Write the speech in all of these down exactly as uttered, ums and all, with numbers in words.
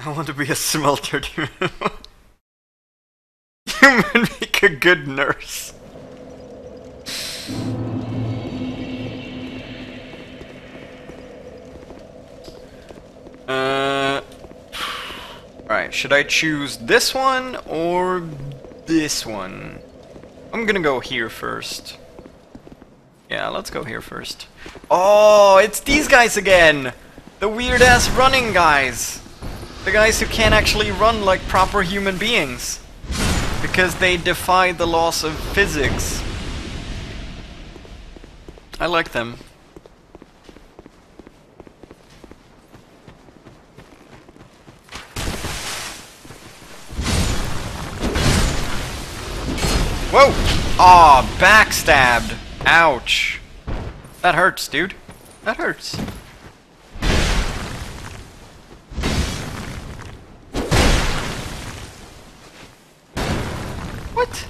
I want to be a smelter human. You would make a good nurse. Uh, Alright, should I choose this one or this one? I'm gonna go here first. Yeah, let's go here first. Oh, it's these guys again! The weird-ass running guys! The guys who can't actually run like proper human beings. Because they defy the laws of physics. I like them. Whoa! Aw, oh, backstabbed. Ouch. That hurts, dude. That hurts. What?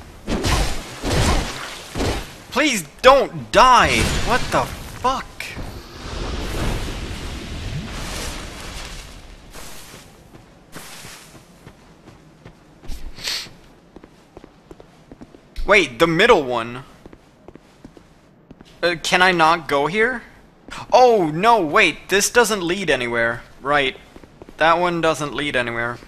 Please don't die! What the fuck? Wait, the middle one. Uh, can I not go here? Oh, no, wait, this doesn't lead anywhere. Right. That one doesn't lead anywhere.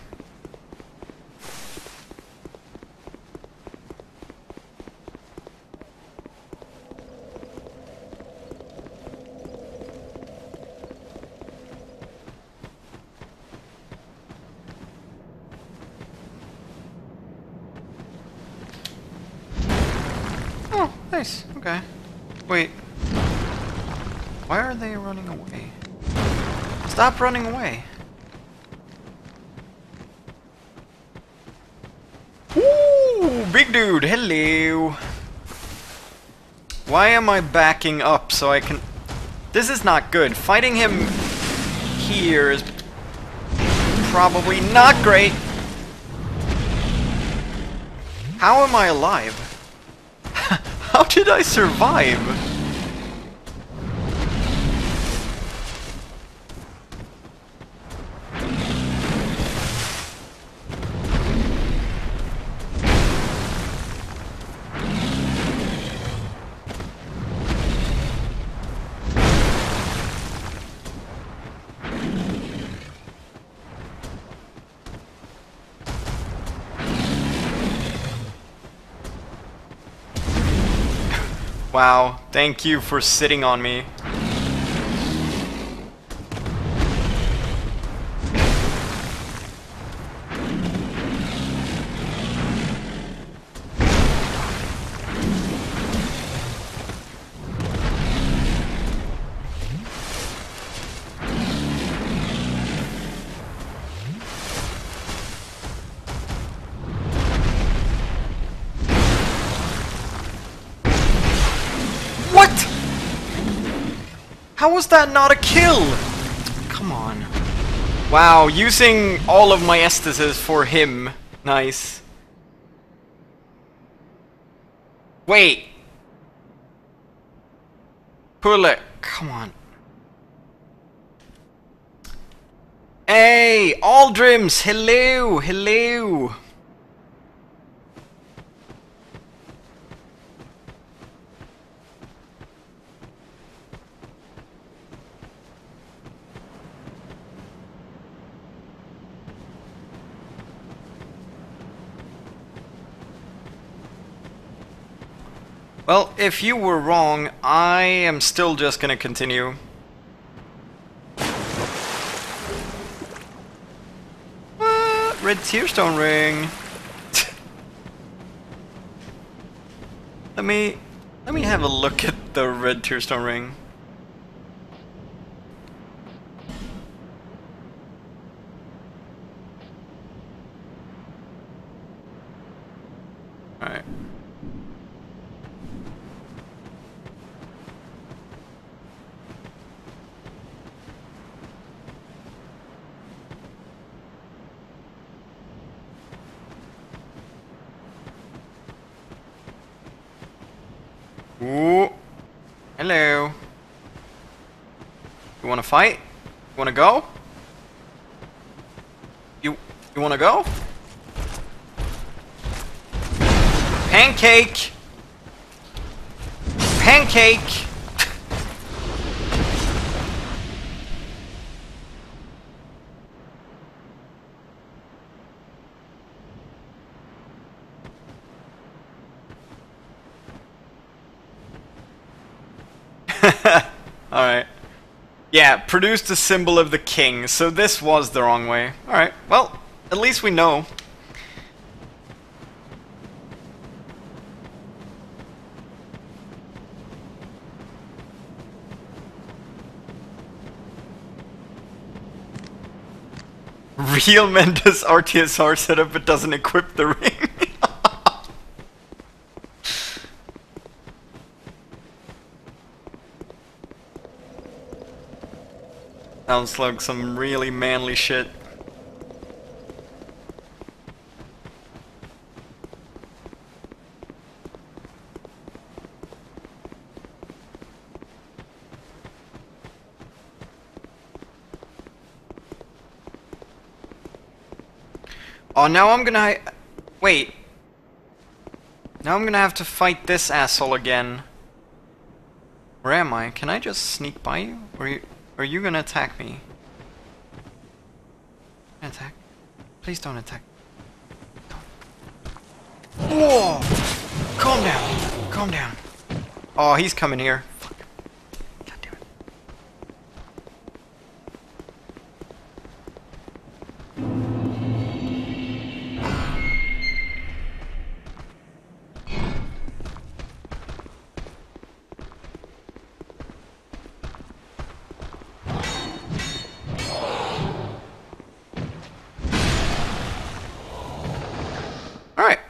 Oh, nice. Okay. Wait. Why are they running away? Stop running away. Ooh, big dude. Hello. Why am I backing up so I can... This is not good. Fighting him here is probably not great. How am I alive? How did I survive? Wow, thank you for sitting on me. How was that not a kill? Come on. Wow, using all of my Estasis for him. Nice. Wait. Pull it. Come on. Hey, Aldrims. Hello. Hello. Well, if you were wrong, I am still just gonna continue. Uh, red tearstone ring. let me let me have a look at the red tearstone ring. All right. Ooh. Hello. You wanna fight? You wanna go? You you wanna go? Pancake! Pancake! Alright. Yeah, produced a symbol of the king, so this was the wrong way. Alright, well, at least we know. Real Mendes R T S R setup but doesn't equip the ring. Sounds like some really manly shit. Oh, now I'm gonna... Wait. Now I'm gonna have to fight this asshole again. Where am I? Can I just sneak by you? Or are you, are you gonna attack me? Attack? Please don't attack. Whoa! Calm down. Calm down. Oh, he's coming here. Fuck. God damn it. Alright.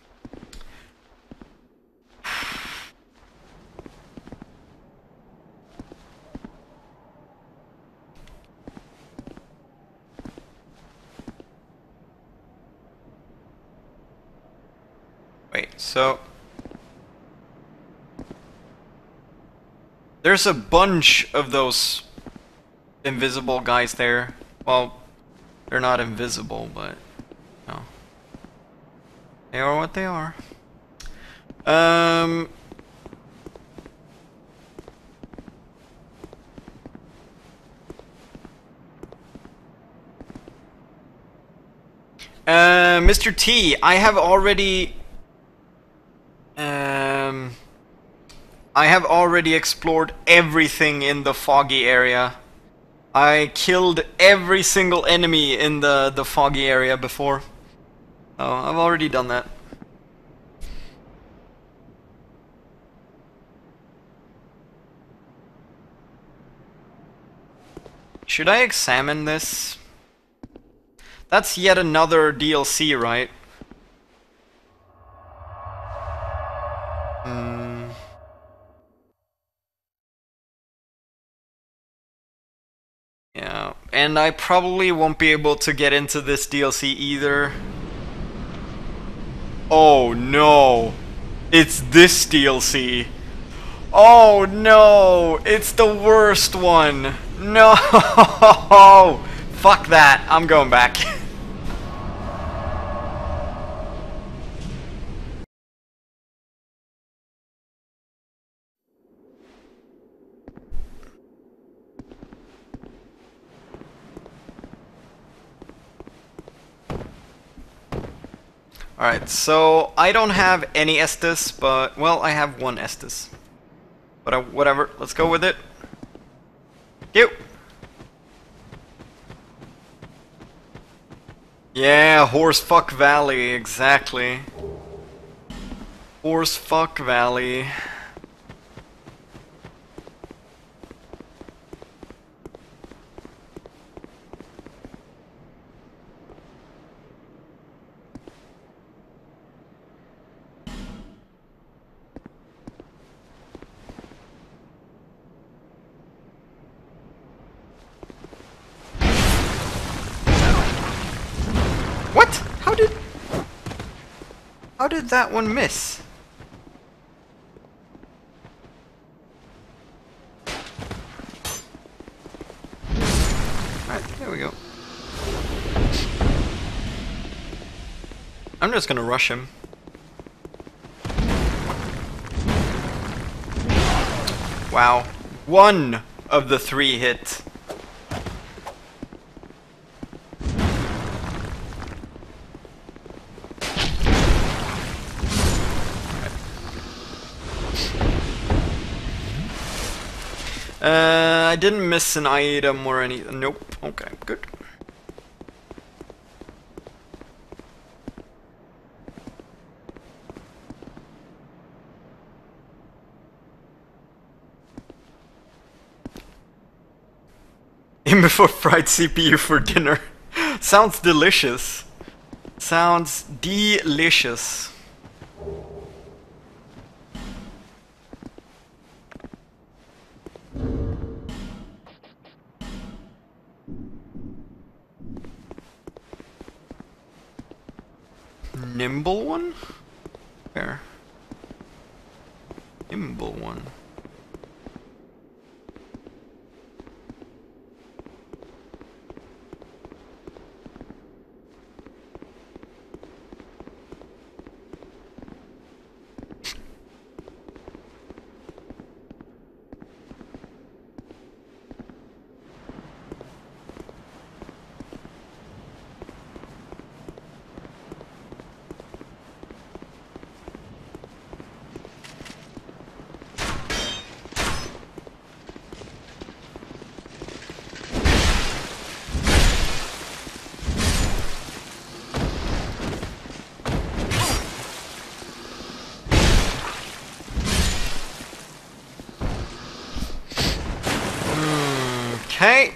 Wait, so... There's a bunch of those invisible guys there. Well, they're not invisible, but... No. They are what they are. Um... Uh, Mister T, I have already... Um... I have already explored everything in the foggy area. I killed every single enemy in the, the foggy area before. Oh, I've already done that. Should I examine this? That's yet another D L C, right? Hmm. Yeah, and I probably won't be able to get into this D L C either. Oh no! It's this D L C! Oh no! It's the worst one! No! Fuck that! I'm going back. Alright, so I don't have any Estus, but, well, I have one Estus. But uh, whatever, let's go with it. You. Yeah, Horsefuck Valley, exactly. Horsefuck Valley. What? How did... How did that one miss? Alright, there we go. I'm just gonna rush him. Wow. One of the three hit. Uh, I didn't miss an item or any. Nope. Okay, good. Aim before fried C P U for dinner. Sounds delicious. Sounds delicious. Nimble one? Where? Nimble one. Okay.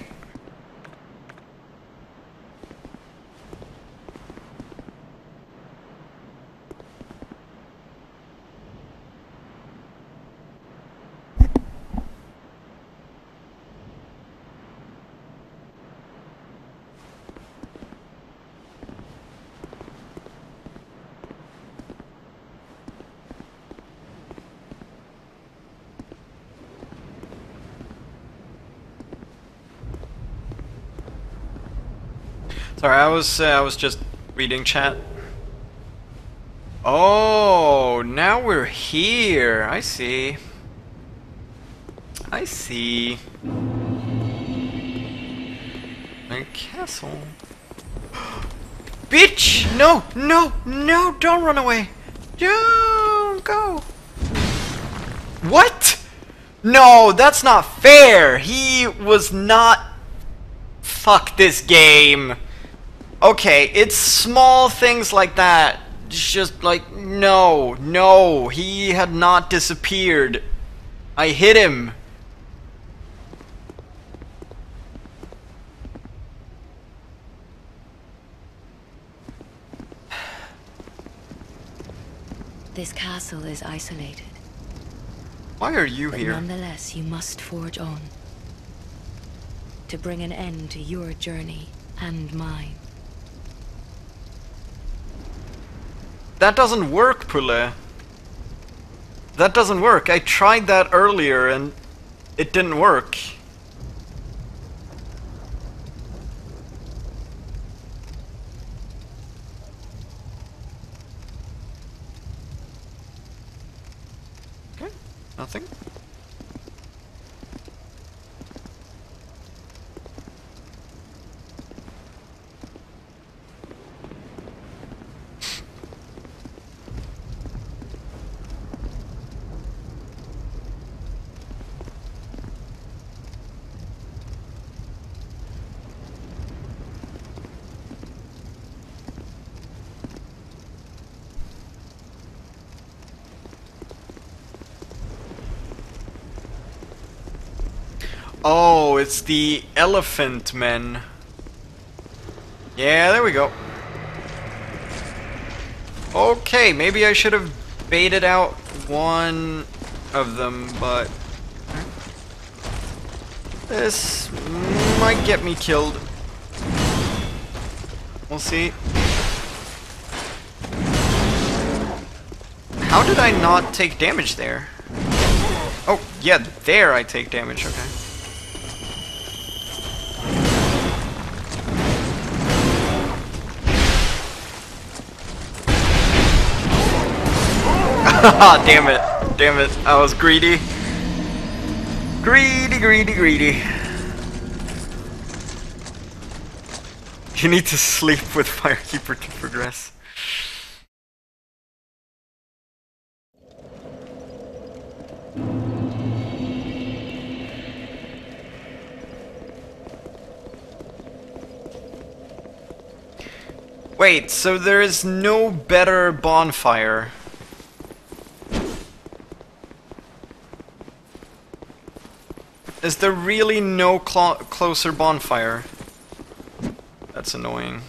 Sorry, I was uh, I was just reading chat. Oh, now we're here. I see. I see. A castle. Bitch! No, no, no! Don't run away! Don't go! What? No, that's not fair! He was not... Fuck this game! Okay, it's small things like that. It's just like, no, no, he had not disappeared. I hit him. This castle is isolated. Why are you But here? nonetheless, you must forge on. To bring an end to your journey and mine. That doesn't work, Pule. That doesn't work. I tried that earlier and it didn't work. Okay, nothing. Oh, it's the elephant men. Yeah, there we go. Okay, maybe I should have baited out one of them, but this might get me killed. We'll see. How did I not take damage there? Oh, yeah, there I take damage, okay. Ah, damn it. Damn it. I was greedy. Greedy, greedy, greedy. You need to sleep with Firekeeper to progress. Wait, so there is no better bonfire? Is there really no clo closer bonfire? That's annoying.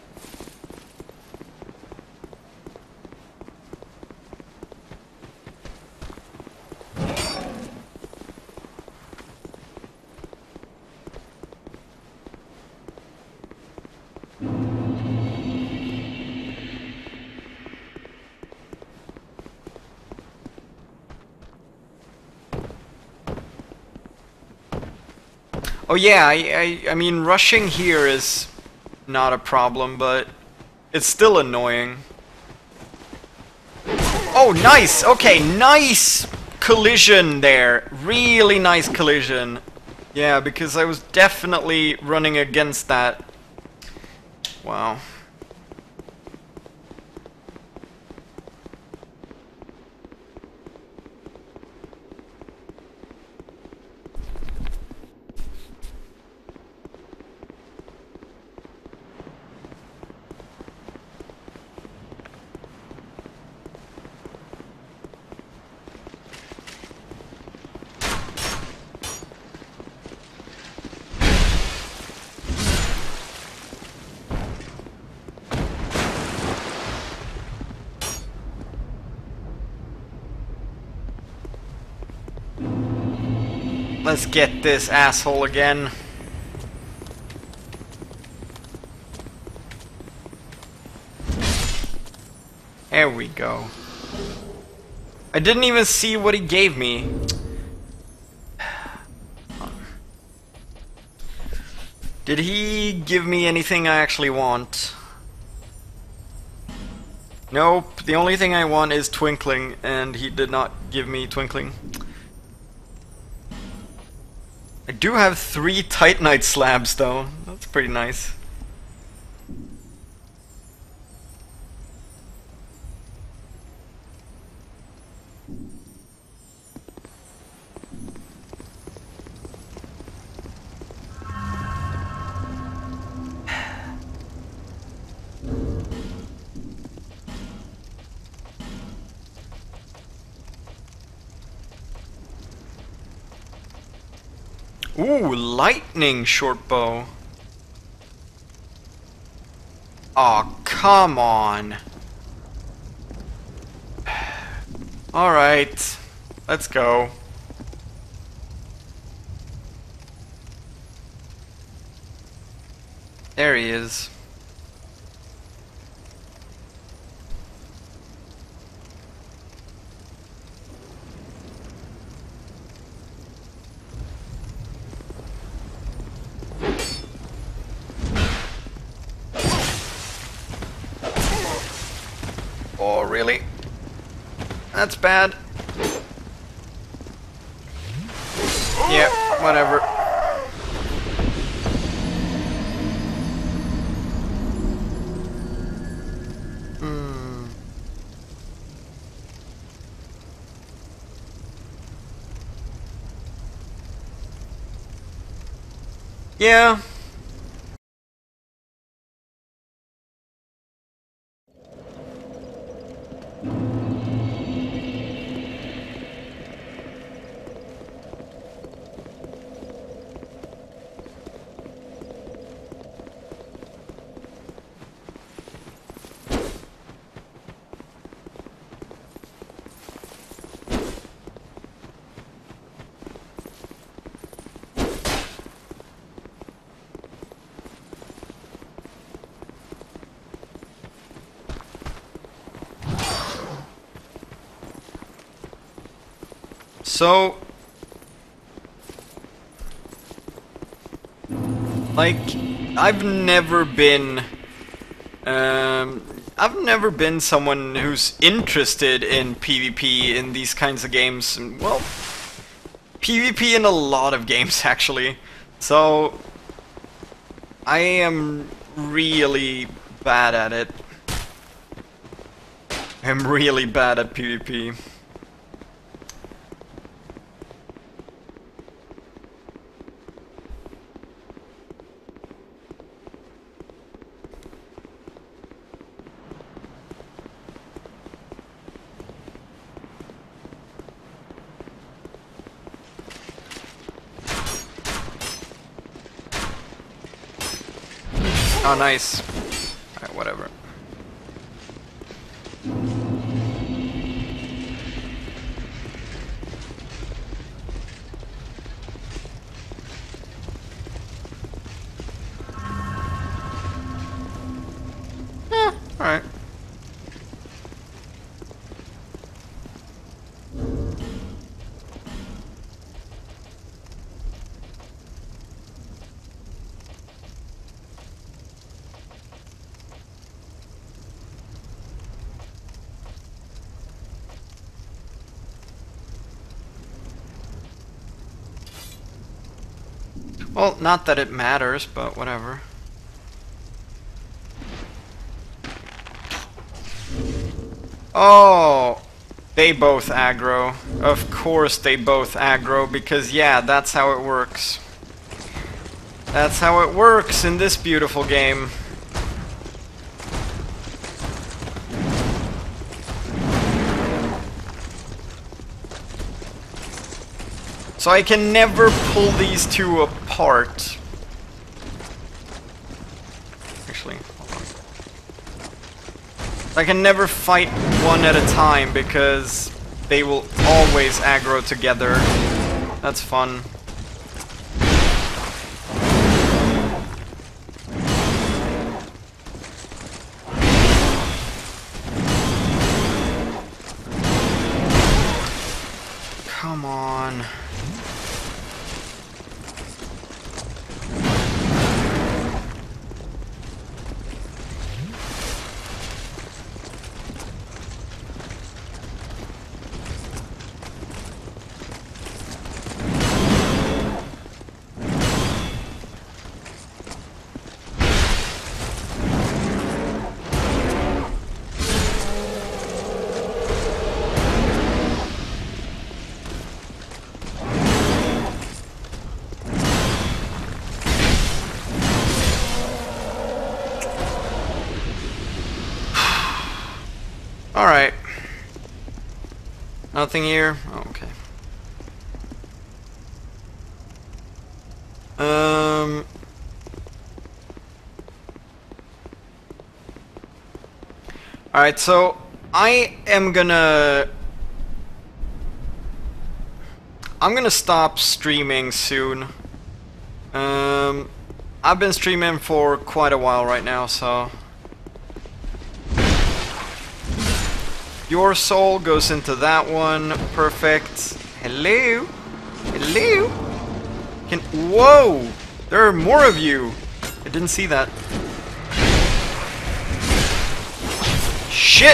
Oh yeah, I, I, I mean, rushing here is not a problem, but it's still annoying. Oh, nice! Okay, nice collision there. Really nice collision. Yeah, because I was definitely running against that. Wow. Let's get this asshole again. There we go. I didn't even see what he gave me. Did he give me anything I actually want? Nope, the only thing I want is Twinkling, and he did not give me Twinkling. I do have three Titanite slabs though, that's pretty nice. Ooh, lightning shortbow. Aw, oh, come on. Alright, let's go. There he is. Oh, really? That's bad. Yeah, whatever. Hmm. Yeah. So, like, I've never been, um, I've never been someone who's interested in PvP in these kinds of games. And, well, PvP in a lot of games actually. So I am really bad at it. I'm really bad at PvP. Oh, nice. Alright, whatever. Eh, alright. Well, not that it matters, but whatever. Oh, they both aggro. Of course they both aggro, because yeah, that's how it works. That's how it works in this beautiful game. So I can never pull these two apart. Actually, hold on. I can never fight one at a time because they will always aggro together. That's fun. Come on. Alright. Nothing here? Oh, okay. Um... Alright, so I am gonna... I'm gonna stop streaming soon. Um, I've been streaming for quite a while right now, so... Your soul goes into that one. Perfect. Hello? Hello? Can... Whoa! There are more of you! I didn't see that. Shit!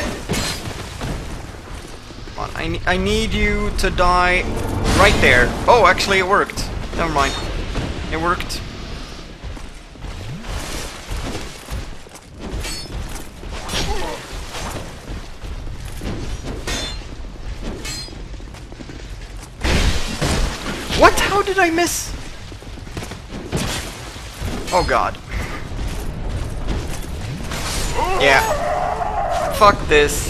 Come on, I, ne I need you to die right there. Oh, actually it worked. Never mind. It worked. What? How did I miss? Oh god. Yeah. Fuck this.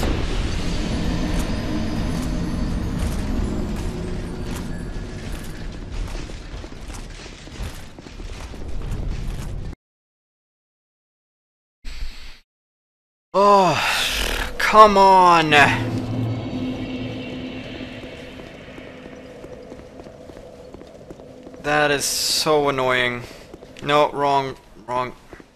Oh, come on. That is so annoying. No, wrong, wrong.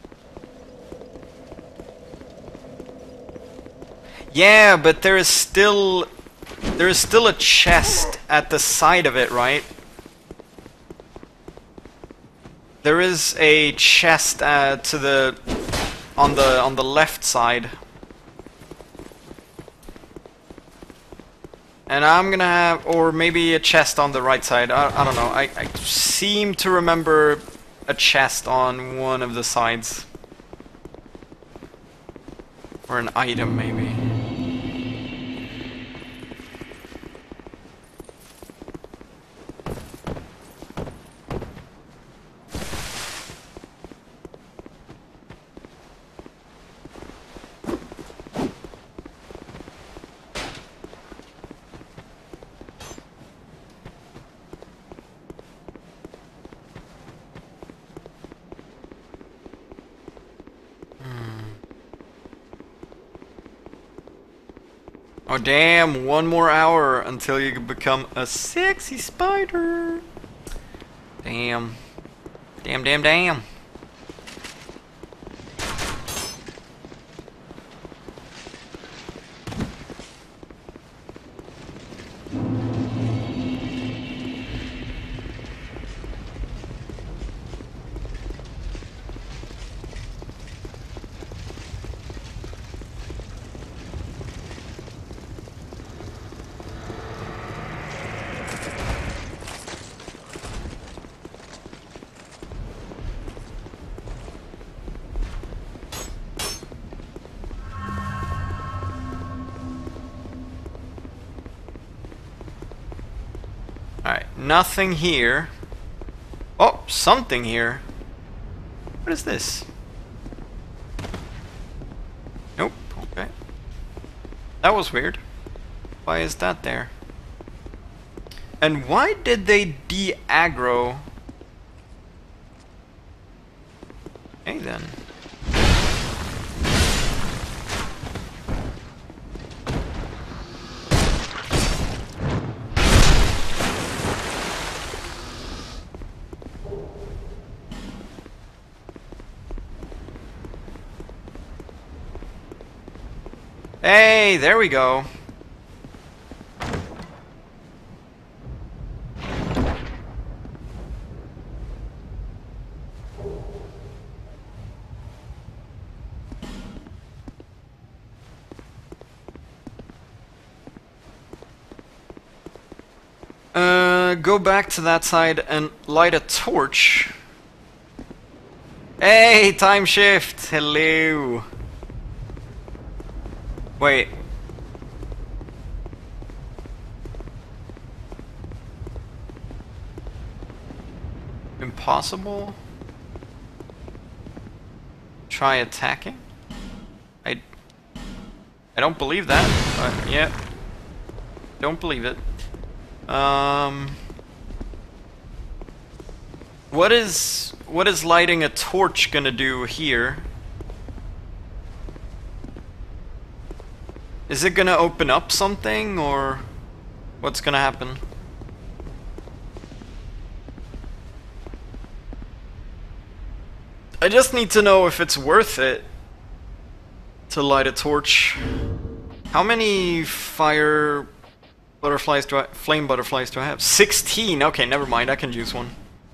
Yeah, but there is still... There is still a chest at the side of it, right? There is a chest uh, to the... On the, on the left side. And I'm gonna have, or maybe a chest on the right side. I, I don't know. I, I seem to remember a chest on one of the sides. Or an item, maybe. Oh damn, one more hour until you become a sexy spider. Damn. Damn, damn, damn. Alright, nothing here. Oh, something here. What is this? Nope, okay. That was weird. Why is that there? And why did they de-aggro? Hey then. Hey, there we go. Uh, go back to that side and light a torch. Hey, time shift. Hello. Wait. Impossible? Try attacking? I... I don't believe that, but yeah. Don't believe it. Um... What is... What is lighting a torch gonna do here? Is it gonna open up something, or what's gonna happen? I just need to know if it's worth it to light a torch. How many fire butterflies do I, flame butterflies do I have? sixteen! Okay, never mind, I can use one.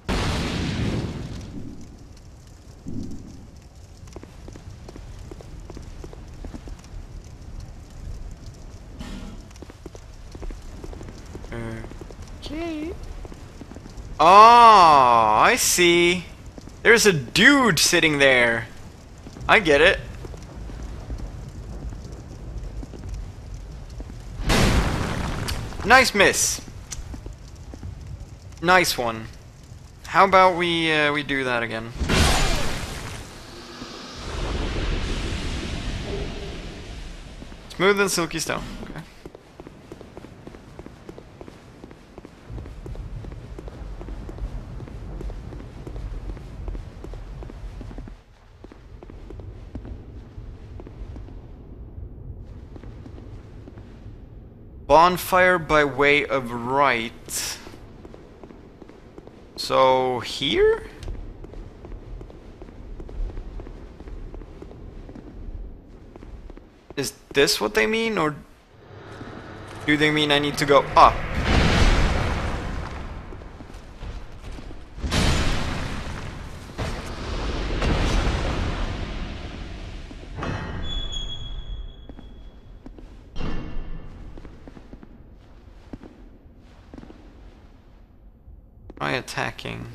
Okay. Oh, I see. There's a dude sitting there. I get it. Nice miss. Nice one. How about we uh, we do that again? Smooth and silky stone. Okay. Bonfire by way of right. So here? Is this what they mean, or do they mean I need to go up? Try attacking.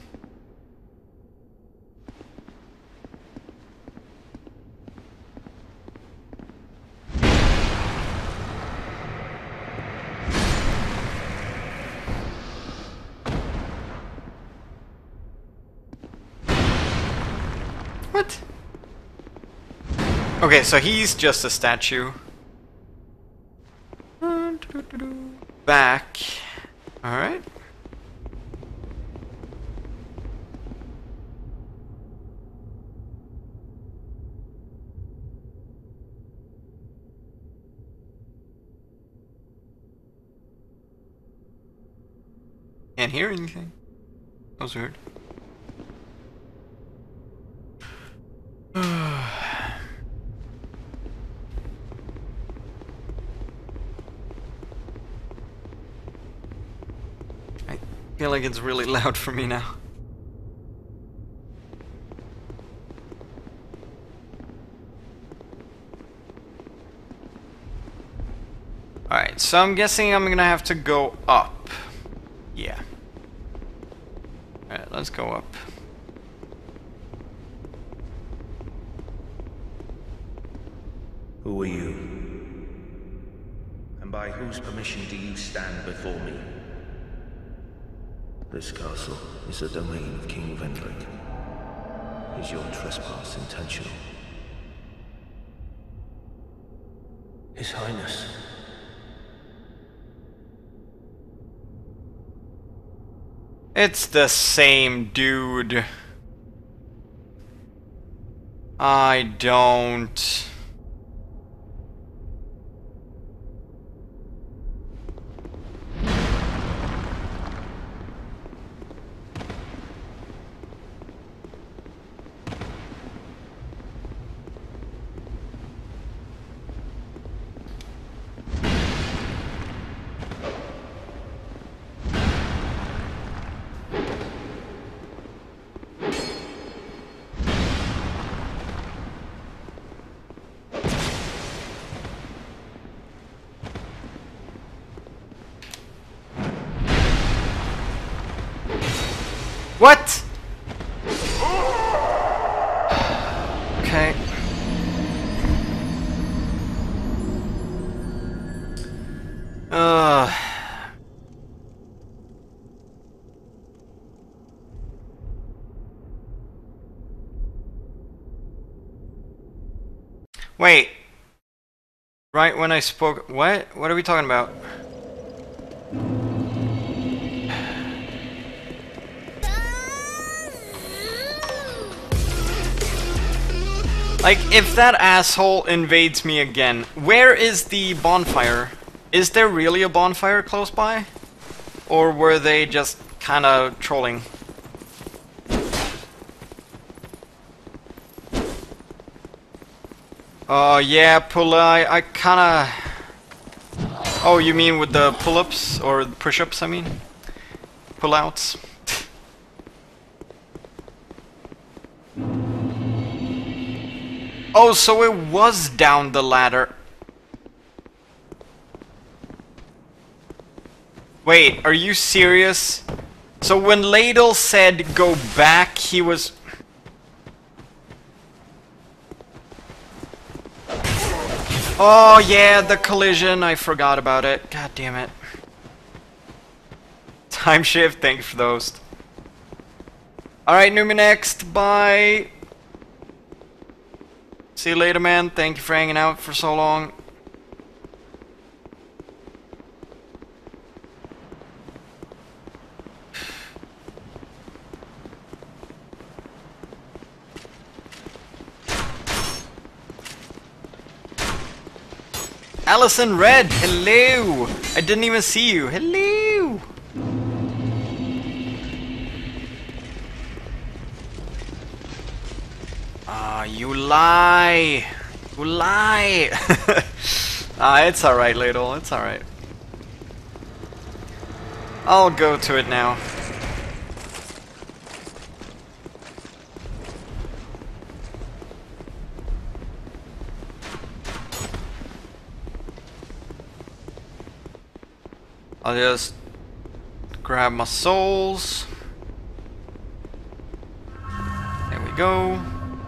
What? Okay, so he's just a statue. Back. Alright. Can't hear anything. That was weird. I feel like it's really loud for me now. Alright, so I'm guessing I'm gonna have to go up. Yeah. Alright, let's go up. Who are you? And by whose permission do you stand before me? This castle is the domain of King Vendrick. Is your trespass intentional? His Highness. It's the same dude. I don't... What? Okay. Uh. Wait. Right when I spoke... What? What are we talking about? Like, if that asshole invades me again, where is the bonfire? Is there really a bonfire close by? Or were they just kinda trolling? Oh, uh, yeah, pull I, I kinda... Oh, you mean with the pull-ups? Or push-ups, I mean? Pull-outs? Oh, so it was down the ladder. Wait, are you serious? So when Ladle said go back, he was... Oh yeah, the collision, I forgot about it. God damn it. Time shift, thank you for those. Alright, Numinext, bye. See you later, man. Thank you for hanging out for so long. Allison Red, hello! I didn't even see you. Hello! Ah, you lie! You lie! Ah, it's alright, Ladle. It's alright. I'll go to it now. I'll just grab my souls. go.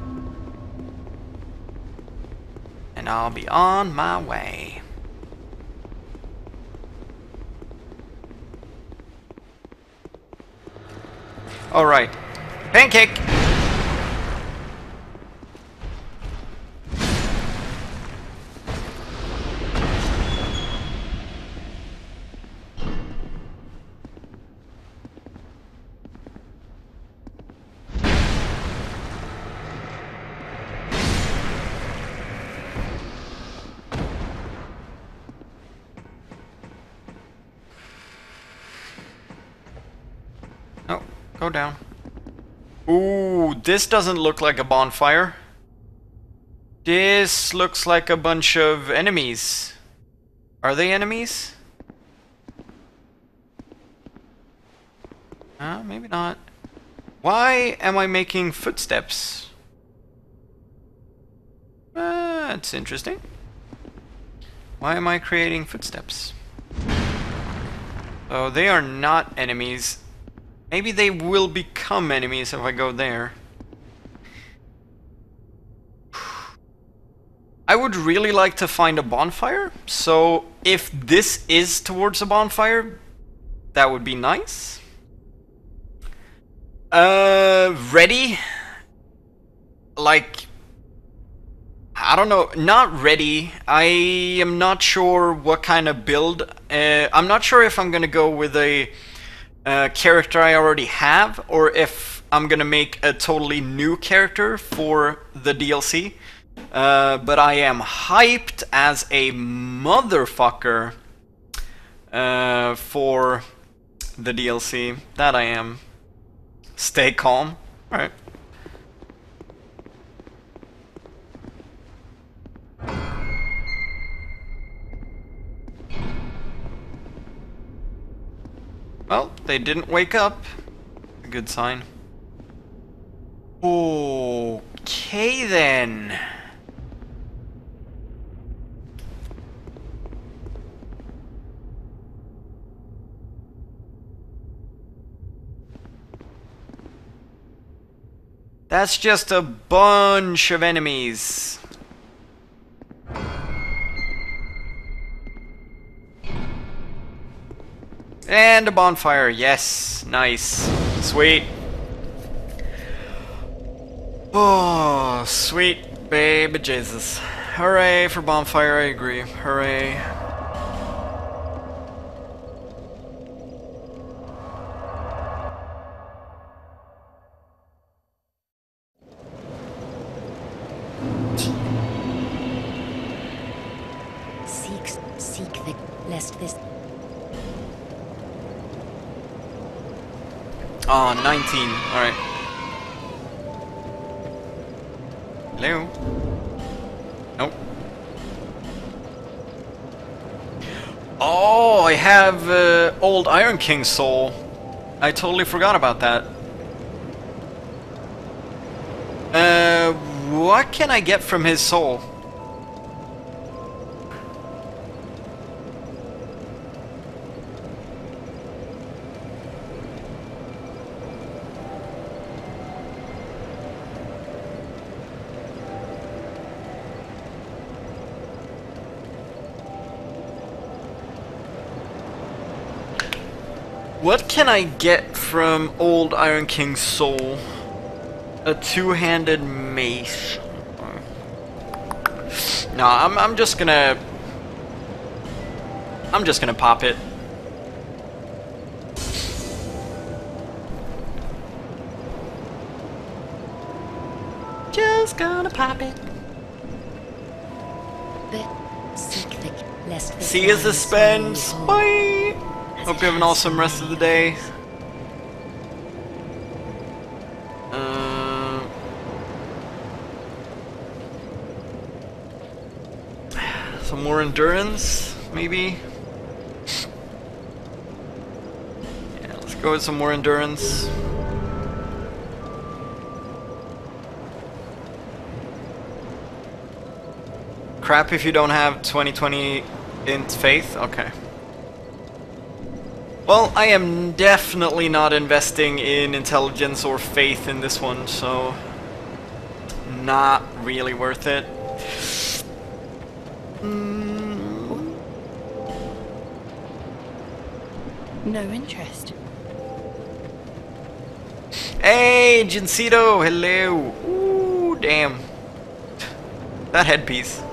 And I'll be on my way. Alright. Pancake! Oh, go down. Ooh, this doesn't look like a bonfire. This looks like a bunch of enemies. Are they enemies? Uh, maybe not. Why am I making footsteps? Uh, that's interesting. Why am I creating footsteps? Oh, they are not enemies. Maybe they will become enemies if I go there. I would really like to find a bonfire, so if this is towards a bonfire, that would be nice. Uh, ready? Like, I don't know, not ready. I am not sure what kind of build. Uh, I'm not sure if I'm gonna go with a uh, character I already have, or if I'm gonna make a totally new character for the D L C. Uh, but I am hyped as a motherfucker uh, for the D L C. That I am. Stay calm. Alright. Well, they didn't wake up. A good sign. Okay then. That's just a bunch of enemies. And a bonfire, yes, nice, sweet. Oh, sweet baby Jesus. Hooray for bonfire, I agree, hooray. Seek, seek the, lest this... Oh, nineteen. Alright. Hello? Nope. Oh, I have uh, old Iron King soul. I totally forgot about that. Uh, what can I get from his soul? What can I get from old Iron King's soul? A two-handed mace. No, I'm I'm just gonna I'm just gonna pop it. Just gonna pop it. But seek the, lest the... See you suspense. Bye. Hope you have an awesome rest of the day. Uh, some more endurance, maybe? Yeah, let's go with some more endurance. Crap if you don't have twenty twenty in faith? Okay. Well, I am definitely not investing in intelligence or faith in this one, so not really worth it. Mm. No interest. Hey, Jincito, hello. Ooh, damn. That headpiece.